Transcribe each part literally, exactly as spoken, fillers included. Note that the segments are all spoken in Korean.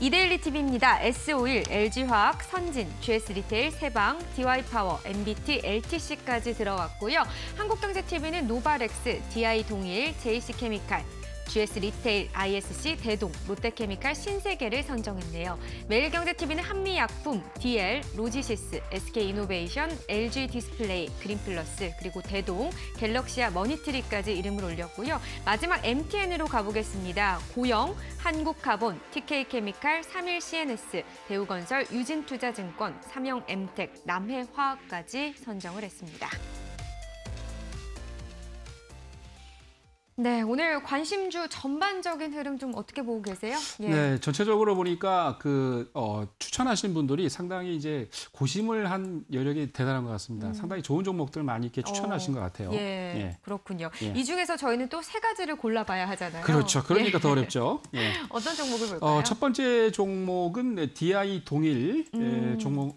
이데일리 티비입니다. 에스오일, 엘지화학, 선진, 지에스리테일, 세방, 디와이파워, 엠비티, 엘티씨까지 들어왔고요. 한국경제티비는 노바렉스, 디아이동일, 제이씨케미칼, 지에스리테일, 아이에스씨, 대동, 롯데케미칼, 신세계를 선정했네요. 매일경제티비는 한미약품, 디엘, 로지시스, 에스케이이노베이션, 엘지디스플레이, 그린플러스, 그리고 대동, 갤럭시아, 머니트리까지 이름을 올렸고요. 마지막 엠티엔으로 가보겠습니다. 고영, 한국카본, 티케이케미칼, 삼일씨엔에스, 대우건설, 유진투자증권, 삼영엠텍, 남해화학까지 선정을 했습니다. 네, 오늘 관심주 전반적인 흐름 좀 어떻게 보고 계세요? 예. 네, 전체적으로 보니까 그 어, 추천하신 분들이 상당히 이제 고심을 한 여력이 대단한 것 같습니다. 음. 상당히 좋은 종목들 많이 이렇게 추천하신 어, 것 같아요. 예, 예. 그렇군요. 예. 이 중에서 저희는 또 세 가지를 골라봐야 하잖아요. 그렇죠. 그러니까 예. 더 어렵죠. 예. 어떤 종목을 볼까요? 어, 첫 번째 종목은 디아이 동일 음. 예,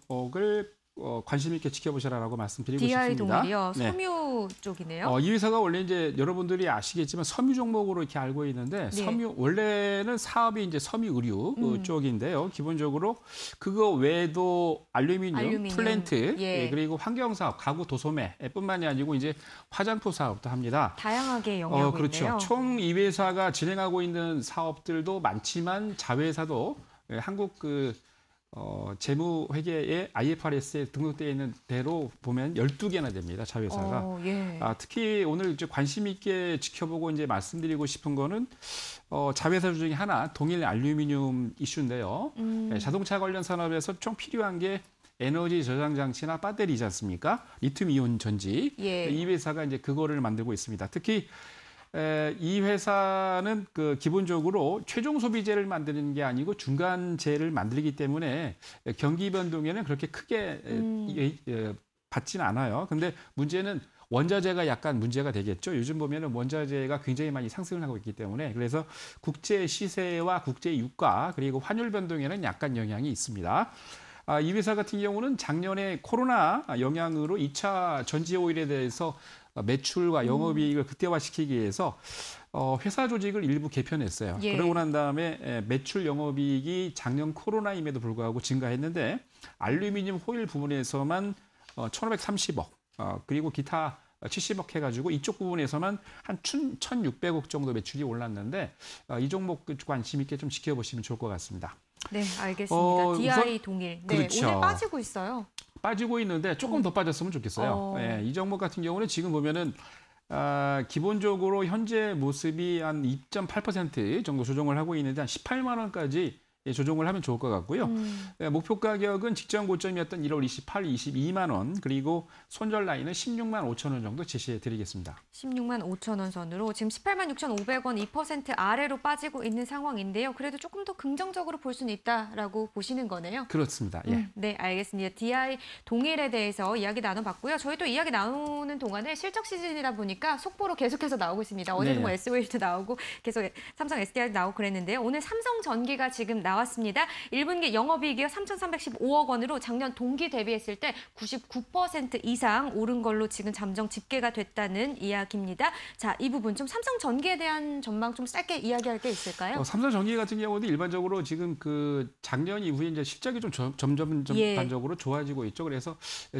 종목을 어, 관심 있게 지켜보시라고 말씀드리고 디아이 싶습니다. 동일이요. 네. 섬유 쪽이네요. 어, 이 회사가 원래 이제 여러분들이 아시겠지만 섬유 종목으로 이렇게 알고 있는데 네. 섬유 원래는 사업이 이제 섬유 의류 음. 쪽인데요. 기본적으로 그거 외에도 알루미늄, 알루미늄. 플랜트 예. 예, 그리고 환경 사업, 가구 도소매뿐만이 아니고 이제 화장품 사업도 합니다. 다양하게 영역이 어, 그렇죠. 있네요. 총 이 회사가 진행하고 있는 사업들도 많지만 자회사도 예, 한국 그 어, 재무회계에 아이에프아르에스에 등록되어 있는 대로 보면 열두 개나 됩니다. 자회사가. 어, 예. 아, 특히 오늘 이제 관심 있게 지켜보고 이제 말씀드리고 싶은 거는 어, 자회사 중에 하나 동일 알루미늄 이슈인데요. 음. 예, 자동차 관련 산업에서 총 필요한 게 에너지 저장 장치나 배터리지 않습니까? 리튬 이온 전지. 예. 이 회사가 이제 그거를 만들고 있습니다. 특히 에, 이 회사는 그 기본적으로 최종 소비재를 만드는 게 아니고 중간재를 만들기 때문에 경기 변동에는 그렇게 크게 음. 에, 에, 받지는 않아요. 근데 문제는 원자재가 약간 문제가 되겠죠. 요즘 보면은 원자재가 굉장히 많이 상승을 하고 있기 때문에 그래서 국제 시세와 국제 유가 그리고 환율 변동에는 약간 영향이 있습니다. 아, 이 회사 같은 경우는 작년에 코로나 영향으로 이 차 전지 오일에 대해서 매출과 영업이익을 극대화시키기 위해서 어, 회사 조직을 일부 개편했어요. 예. 그러고 난 다음에 매출 영업이익이 작년 코로나임에도 불구하고 증가했는데 알루미늄 호일 부분에서만 어, 천오백삼십억 어, 그리고 기타 칠십억 해가지고 이쪽 부분에서만 한 천육백억 정도 매출이 올랐는데 어, 이 종목 관심 있게 좀 지켜보시면 좋을 것 같습니다. 네, 알겠습니다. 어, 디아이 동일. 네, 그렇죠. 오늘 빠지고 있어요. 빠지고 있는데 조금 더 빠졌으면 좋겠어요. 어. 예, 이 종목 같은 경우는 지금 보면은 아, 기본적으로 현재 모습이 한 이 점 팔 퍼센트 정도 조정을 하고 있는데 한 십팔만 원까지 조정을 하면 좋을 것 같고요. 음. 예, 목표 가격은 직전 고점이었던 일월 이십팔, 이십이만 원 그리고 손절 라인은 십육만 오천 원 정도 제시해 드리겠습니다. 십육만 오천 원 선으로 지금 십팔만 육천오백 원 이 퍼센트 아래로 빠지고 있는 상황인데요. 그래도 조금 더 긍정적으로 볼 수는 있다라고 보시는 거네요. 그렇습니다. 예. 음, 네, 알겠습니다. 디아이 동일에 대해서 이야기 나눠봤고요. 저희 또 이야기 나누는 동안에 실적 시즌이다 보니까 속보로 계속해서 나오고 있습니다. 어제도 네. 뭐 에스오일도 나오고 계속 삼성 에스디아이도 나오고 그랬는데요. 오늘 삼성전기가 지금 나왔습니다. 일 분기 영업이익이 삼천삼백십오억 원으로 작년 동기 대비했을 때 구십구 퍼센트 이상 오른 걸로 지금 잠정 집계가 됐다는 이야기입니다. 자, 이 부분 좀 삼성전기에 대한 전망 좀 짧게 이야기할 게 있을까요? 어, 삼성전기 같은 경우도 일반적으로 지금 그 작년 이후에 이제 실적이 좀 점, 점점 전반적으로 예. 좋아지고 있죠. 그래서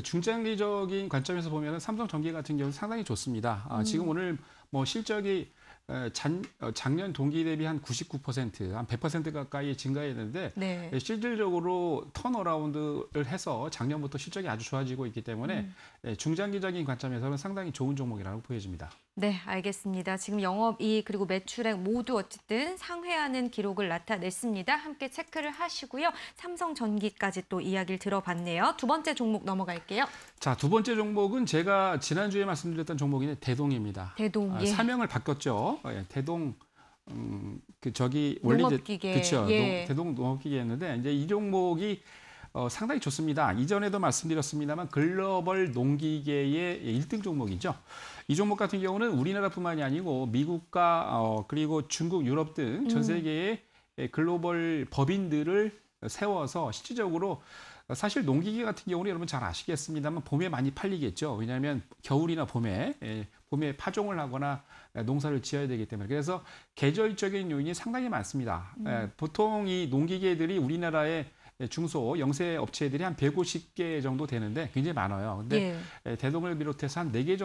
중장기적인 관점에서 보면 삼성전기 같은 경우는 상당히 좋습니다. 아, 지금 음. 오늘 뭐 실적이 장, 작년 동기 대비 한 구십구 퍼센트, 한 백 퍼센트 가까이 증가했는데 네. 실질적으로 턴어라운드를 해서 작년부터 실적이 아주 좋아지고 있기 때문에 음. 중장기적인 관점에서는 상당히 좋은 종목이라고 보여집니다. 네, 알겠습니다. 지금 영업이익 그리고 매출액 모두 어쨌든 상회하는 기록을 나타냈습니다. 함께 체크를 하시고요. 삼성전기까지 또 이야기를 들어봤네요. 두 번째 종목 넘어갈게요. 자, 두 번째 종목은 제가 지난주에 말씀드렸던 종목인데 대동입니다. 대동, 아, 예. 사명을 바꿨죠. 예, 대동 음, 그 저기 원래 농업기계. 그렇죠. 예. 대동 농업기계였는데 이제 이 종목이 어, 상당히 좋습니다. 이전에도 말씀드렸습니다만 글로벌 농기계의 일 등 종목이죠. 이 종목 같은 경우는 우리나라뿐만이 아니고 미국과 어, 그리고 중국, 유럽 등 전 세계의 음. 글로벌 법인들을 세워서 실질적으로 사실 농기계 같은 경우는 여러분 잘 아시겠습니다만 봄에 많이 팔리겠죠. 왜냐하면 겨울이나 봄에 예, 봄에 파종을 하거나 농사를 지어야 되기 때문에 그래서 계절적인 요인이 상당히 많습니다. 음. 예, 보통 이 농기계들이 우리나라의 중소 영세 업체들이 한 백오십 개 정도 되는데 굉장히 많아요. 근데 예. 대동을 비롯해서 한 네 개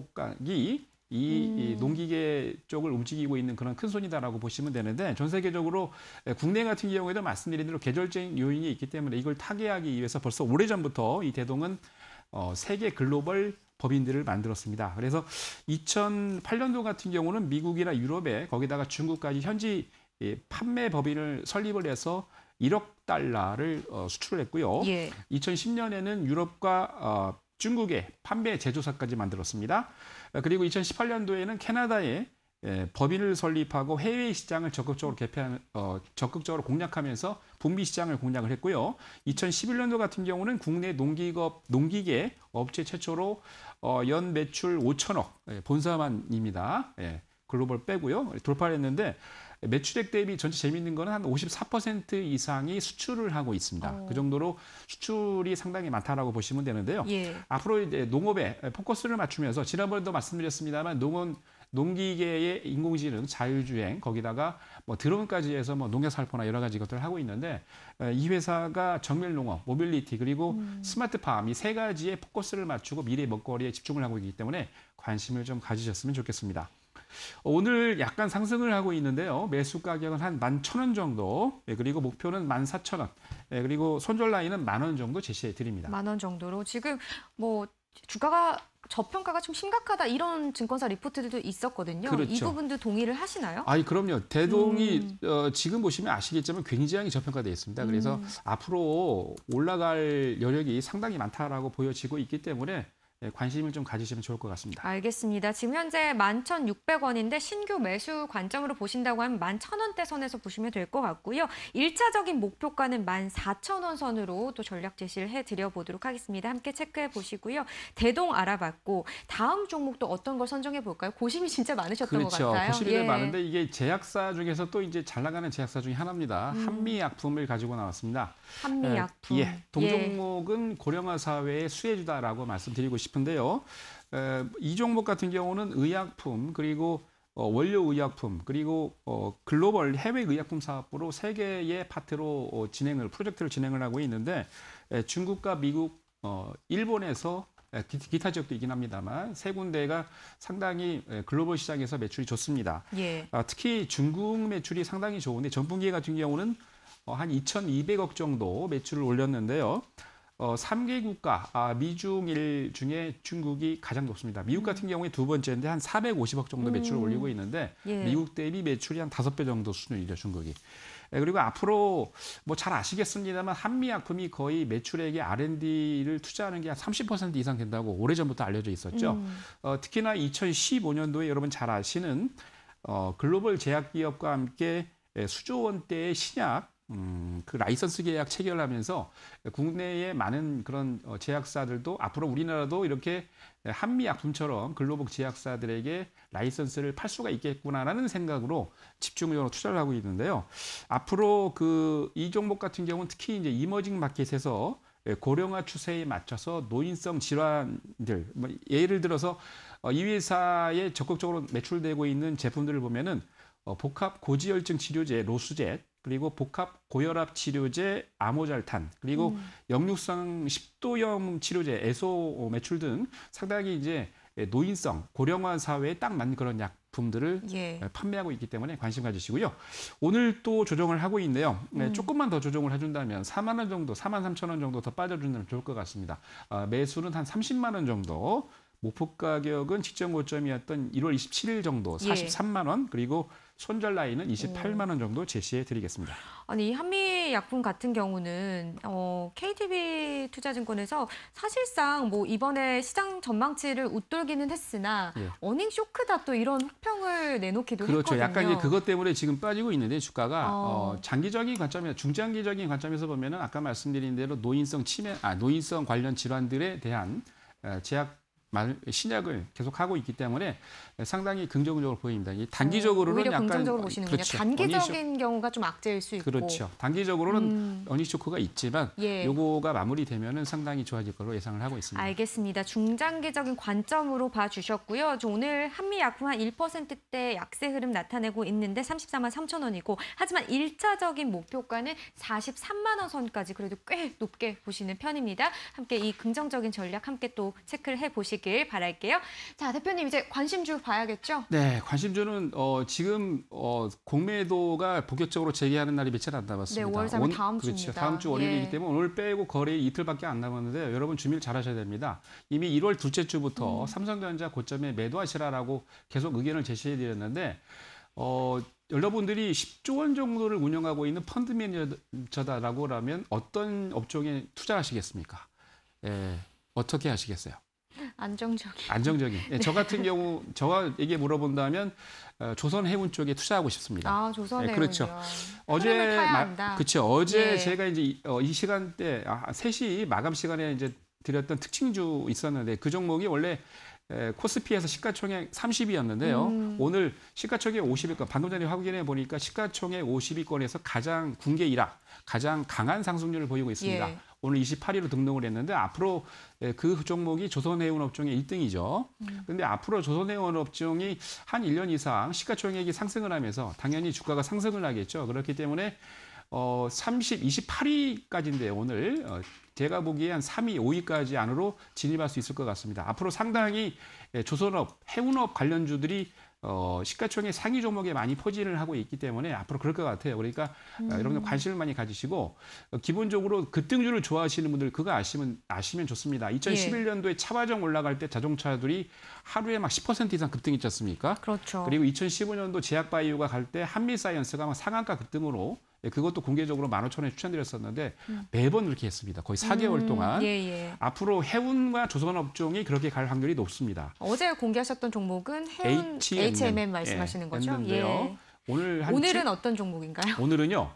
종목이 이, 음. 이 농기계 쪽을 움직이고 있는 그런 큰 손이다라고 보시면 되는데 전 세계적으로 국내 같은 경우에도 말씀드린 대로 계절적인 요인이 있기 때문에 이걸 타개하기 위해서 벌써 오래전부터 이 대동은 어, 세계 글로벌 법인들을 만들었습니다. 그래서 이천팔 년도 같은 경우는 미국이나 유럽에 거기다가 중국까지 현지 판매 법인을 설립을 해서 일억 달러를 어, 수출을 했고요. 예. 이천십 년에는 유럽과 어, 중국의 판매 제조사까지 만들었습니다. 그리고 이천십팔 년도에는 캐나다에 예, 법인을 설립하고 해외 시장을 적극적으로 개편, 어, 적극적으로 공략하면서 북미 시장을 공략을 했고요. 이천십일 년도 같은 경우는 국내 농기업, 농기계 업체 최초로 어, 연 매출 오천억 예, 본사만입니다. 예, 글로벌 빼고요. 돌파를 했는데 매출액 대비 전체 재미있는 거는 한 오십사 퍼센트 이상이 수출을 하고 있습니다. 어. 그 정도로 수출이 상당히 많다라고 보시면 되는데요. 예. 앞으로 이제 농업에 포커스를 맞추면서 지난번에도 말씀드렸습니다만 농원 농기계의 인공지능, 자율주행 거기다가 뭐 드론까지 해서 뭐 농약살포나 여러 가지 것들을 하고 있는데 이 회사가 정밀농업, 모빌리티 그리고 음. 스마트팜 이 세 가지에 포커스를 맞추고 미래 먹거리에 집중을 하고 있기 때문에 관심을 좀 가지셨으면 좋겠습니다. 오늘 약간 상승을 하고 있는데요. 매수 가격은 한 만 천 원 정도, 그리고 목표는 만 사천 원, 그리고 손절 라인은 만 원 정도 제시해 드립니다. 만 원 정도로 지금 뭐 주가가 저평가가 좀 심각하다 이런 증권사 리포트들도 있었거든요. 그렇죠. 이 부분도 동의를 하시나요? 아니 그럼요. 대동이 음. 어, 지금 보시면 아시겠지만 굉장히 저평가되어 있습니다. 그래서 음. 앞으로 올라갈 여력이 상당히 많다라고 보여지고 있기 때문에 관심을 좀 가지시면 좋을 것 같습니다. 알겠습니다. 지금 현재 만 천육백 원인데 신규 매수 관점으로 보신다고 하면 만 천 원대 선에서 보시면 될 것 같고요. 일차적인 목표가는 만 사천 원 선으로 또 전략 제시를 해드려 보도록 하겠습니다. 함께 체크해 보시고요. 대동 알아봤고 다음 종목도 어떤 걸 선정해 볼까요? 고심이 진짜 많으셨던 그렇죠. 것 같아요. 고심이 예. 많은데 이게 제약사 중에서 또 이제 잘 나가는 제약사 중에 하나입니다. 음. 한미약품을 가지고 나왔습니다. 한미약품. 예, 동종목은 고령화 사회의 수혜주다라고 말씀드리고 싶은데요. 에, 이 종목 같은 경우는 의약품 그리고 어, 원료 의약품 그리고 어, 글로벌 해외 의약품 사업부로 세 개의 파트로 어, 진행을 프로젝트를 진행을 하고 있는데 에, 중국과 미국, 어, 일본에서 에, 기, 기타 지역도 있긴 합니다만 세 군데가 상당히 에, 글로벌 시장에서 매출이 좋습니다. 예. 아, 특히 중국 매출이 상당히 좋은데 전분기 같은 경우는 어, 한 이천이백억 정도 매출을 올렸는데요. 어, 삼 개 국가, 아, 미중일 중에 중국이 가장 높습니다. 미국 같은 경우에 두 번째인데 한 사백오십억 정도 매출을 음. 올리고 있는데 예. 미국 대비 매출이 한 다섯 배 정도 수준이죠, 중국이. 예, 그리고 앞으로 뭐 잘 아시겠습니다만 한미약품이 거의 매출액의 알 앤 디를 투자하는 게 한 삼십 퍼센트 이상 된다고 오래전부터 알려져 있었죠. 음. 어, 특히나 이천십오 년도에 여러분 잘 아시는 어, 글로벌 제약기업과 함께 수조 원대의 신약 음, 그 라이선스 계약 체결하면서 국내의 많은 그런 제약사들도 앞으로 우리나라도 이렇게 한미약품처럼 글로벌 제약사들에게 라이선스를 팔 수가 있겠구나라는 생각으로 집중적으로 투자를 하고 있는데요. 앞으로 그 이 종목 같은 경우는 특히 이제 이머징 마켓에서 고령화 추세에 맞춰서 노인성 질환들, 뭐 예를 들어서 이 회사에 적극적으로 매출되고 있는 제품들을 보면은 복합 고지혈증 치료제 로수젯 그리고 복합 고혈압 치료제 아모잘탄 그리고 음. 역류성 식도염 치료제 에소 매출 등 상당히 이제 노인성 고령화 사회에 딱 맞는 그런 약품들을 예. 판매하고 있기 때문에 관심 가지시고요. 오늘 또 조정을 하고 있는데요. 네, 음. 조금만 더 조정을 해준다면 사만 원 정도, 사만 삼천 원 정도 더 빠져준다면 좋을 것 같습니다. 아, 매수는 한 삼십만 원 정도. 목표 가격은 직전 고점이었던 일월 이십칠일 정도 사십삼만 원 그리고 손절 라인은 이십팔만 원 정도 제시해 드리겠습니다. 아니, 이 한미약품 같은 경우는 어, 케이티비 투자증권에서 사실상 뭐 이번에 시장 전망치를 웃돌기는 했으나 예. 어닝 쇼크다 또 이런 혹평을 내놓기도 그렇죠. 했거든요. 약간 이제 그것 때문에 지금 빠지고 있는데 주가가 어. 어, 장기적인 관점에서 중장기적인 관점에서 보면은 아까 말씀드린 대로 노인성 치매, 아 노인성 관련 질환들에 대한 어, 제약 말, 신약을 계속하고 있기 때문에 상당히 긍정적으로 보입니다. 이 단기적으로는 오히려 약간 긍정적으로 보시는군요. 그렇죠. 단기적인 어니쇼, 경우가 좀 악재일 수 있고. 그렇죠. 단기적으로는 음. 어니쇼크가 있지만 예. 요거가 마무리되면은 상당히 좋아질 걸로 예상을 하고 있습니다. 알겠습니다. 중장기적인 관점으로 봐주셨고요. 저 오늘 한미 약품 한 일 퍼센트대 약세 흐름 나타내고 있는데 삼십사만 삼천 원이고 하지만 일차적인 목표가는 사십삼만 원 선까지 그래도 꽤 높게 보시는 편입니다. 함께 이 긍정적인 전략 함께 또 체크를 해보시길 바랄게요. 자, 대표님 이제 관심주 봐야겠죠? 네, 관심주는 어, 지금 어, 공매도가 본격적으로 재개하는 날이 며칠 안 남았습니다. 네, 오월 삼일 온- 다음 그렇죠. 주입니다. 다음 주 월요일이기 예. 때문에 오늘 빼고 거래 이틀밖에 안 남았는데 여러분 준비를 잘하셔야 됩니다. 이미 일월 둘째 주부터 음. 삼성전자 고점에 매도하시라라고 계속 의견을 제시해드렸는데 어, 여러분들이 십조 원 정도를 운영하고 있는 펀드 매니저다라고 하면 어떤 업종에 투자하시겠습니까? 예, 어떻게 하시겠어요? 안정적인. 안정적인. 예, 저 같은 경우 저에게 물어본다면 어, 조선해운 쪽에 투자하고 싶습니다. 아, 조선해운이요. 네, 그렇죠. 어제 어제 타야 마- 한다. 그렇죠. 어제 예. 제가 이제 이, 어, 이 시간대 아, 세 시 마감 시간에 이제 드렸던 특징주 있었는데 그 종목이 원래 에, 코스피에서 시가총액 삼십위였는데요. 음. 오늘 시가총액 오십위권, 방금 전에 확인해 보니까 시가총액 오십위권에서 가장 군계 일학, 가장 강한 상승률을 보이고 있습니다. 예. 오늘 이십팔위로 등록을 했는데 앞으로 에, 그 종목이 조선해운 업종의 일등이죠. 그런데 앞으로 조선해운 업종이 한 일 년 이상 시가총액이 상승을 하면서 당연히 주가가 상승을 하겠죠. 그렇기 때문에 어, 삼십, 이십팔위까지인데 오늘 어, 제가 보기에 한 삼위, 오위까지 안으로 진입할 수 있을 것 같습니다. 앞으로 상당히 예, 조선업, 해운업 관련주들이 어, 시가총액 상위 종목에 많이 포진을 하고 있기 때문에 앞으로 그럴 것 같아요. 그러니까 어, 여러분들 관심을 많이 가지시고 어, 기본적으로 급등주를 좋아하시는 분들 그거 아시면 아시면 좋습니다. 이천십일년도에 차바정 올라갈 때 자동차들이 하루에 막 십 퍼센트 이상 급등했지 않습니까? 그렇죠. 그리고 이천십오년도 제약바이오가 갈 때 한미사이언스가 막 상한가 급등으로 예, 그것도 공개적으로 만 오천 원에 추천드렸었는데 매번 그렇게 했습니다. 거의 사 개월 음, 동안. 예, 예. 앞으로 해운과 조선업종이 그렇게 갈 확률이 높습니다. 어제 공개하셨던 종목은 해운 에이치엠엠 말씀하시는 예, 거죠? 했는데요. 예. 오늘 한 오늘은 칠- 어떤 종목인가요? 오늘은요.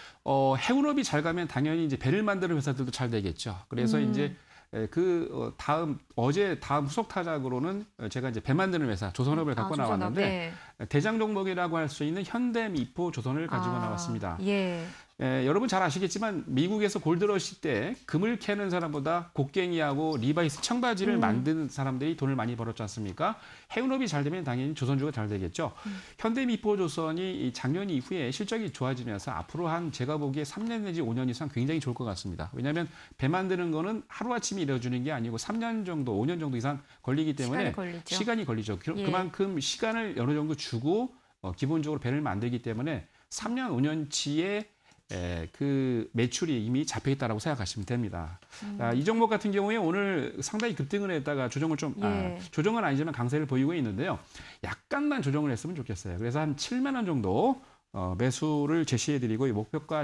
어, 해운업이 잘 가면 당연히 이제 배를 만드는 회사들도 잘 되겠죠. 그래서 음. 이제 에, 그 어, 다음 어제 다음 후속 타작으로는 어, 제가 이제 배 만드는 회사 조선업을 갖고 아, 조선업, 나왔는데 네. 대장 종목이라고 할 수 있는 현대미포 조선을 가지고 아, 나왔습니다. 예. 에, 여러분 잘 아시겠지만 미국에서 골드러시 때 금을 캐는 사람보다 곡괭이하고 리바이스 청바지를 음. 만드는 사람들이 돈을 많이 벌었지 않습니까? 해운업이 잘 되면 당연히 조선주가 잘 되겠죠. 음. 현대미포조선이 이 작년 이후에 실적이 좋아지면서 앞으로 한 제가 보기에 삼 년 내지 오 년 이상 굉장히 좋을 것 같습니다. 왜냐하면 배 만드는 거는 하루아침에 이루어지는 게 아니고 삼 년 정도, 오 년 정도 이상 걸리기 때문에 시간이 걸리죠. 시간이 걸리죠. 그- 예. 그만큼 시간을 어느 정도 주고 어, 기본적으로 배를 만들기 때문에 삼 년, 오 년치의 에, 그 매출이 이미 잡혀 있다라고 생각하시면 됩니다. 음. 아, 이 종목 같은 경우에 오늘 상당히 급등을 했다가 조정을 좀 아, 예. 조정은 아니지만 강세를 보이고 있는데요. 약간만 조정을 했으면 좋겠어요. 그래서 한 칠만 원 정도 어, 매수를 제시해드리고 이 목표가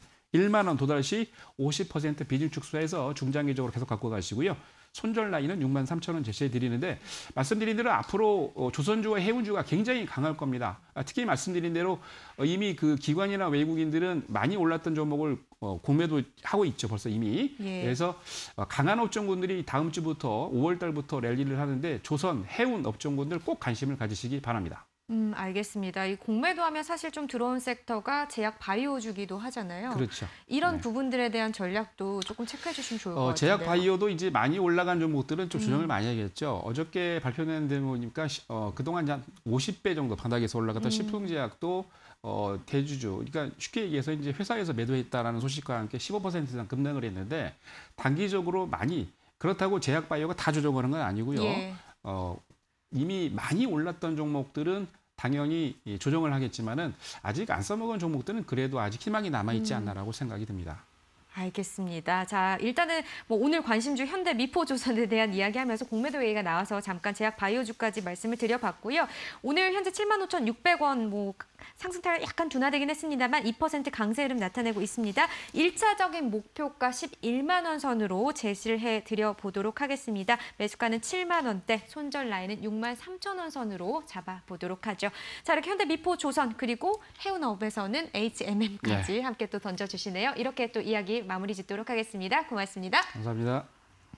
십일만 원 도달 시 오십 퍼센트 비중 축소해서 중장기적으로 계속 갖고 가시고요. 손절 라인은 육만 삼천 원 제시해 드리는데 말씀드린 대로 앞으로 어, 조선주와 해운주가 굉장히 강할 겁니다. 아, 특히 말씀드린 대로 어, 이미 그 기관이나 외국인들은 많이 올랐던 종목을 어, 공매도 하고 있죠. 벌써 이미. 예. 그래서 어, 강한 업종군들이 다음 주부터 오월 달부터 랠리를 하는데 조선, 해운 업종군들 꼭 관심을 가지시기 바랍니다. 음, 알겠습니다. 이 공매도 하면 사실 좀 들어온 섹터가 제약 바이오주기도 하잖아요. 그렇죠. 이런 네. 부분들에 대한 전략도 조금 체크해 주시면 좋을 것 어, 같아요. 제약 바이오도 이제 많이 올라간 종목들은 좀 조정을 음. 많이 하겠죠. 어저께 발표된 데 보니까 시- 어, 그동안 한 오십 배 정도 바닥에서 올라갔던 음. 식품제약도 어, 대주주, 그러니까 쉽게 얘기해서 이제 회사에서 매도했다라는 소식과 함께 십오 퍼센트 이상 급등을 했는데 단기적으로 많이 그렇다고 제약 바이오가 다 조정하는 건 아니고요. 예. 어, 이미 많이 올랐던 종목들은 당연히 이 조정을 하겠지만은 아직 안 써먹은 종목들은 그래도 아직 희망이 남아 있지 음. 않나라고 생각이 듭니다. 알겠습니다. 자, 일단은 뭐 오늘 관심주 현대 미포조선에 대한 이야기하면서 공매도 얘기가 나와서 잠깐 제약 바이오주까지 말씀을 드려봤고요. 오늘 현재 칠만 오천육백 원 뭐 상승타가 약간 둔화되긴 했습니다만 이 퍼센트 강세 흐름 나타내고 있습니다. 일차적인 목표가 십일만 원 선으로 제시를 해드려 보도록 하겠습니다. 매수가는 칠만 원대, 손절 라인은 육만 삼천 원 선으로 잡아보도록 하죠. 자, 이렇게 현대 미포조선 그리고 해운업에서는 에이치엠엠까지 함께 또 던져주시네요. 이렇게 또 이야기 마무리 짓도록 하겠습니다. 고맙습니다. 감사합니다.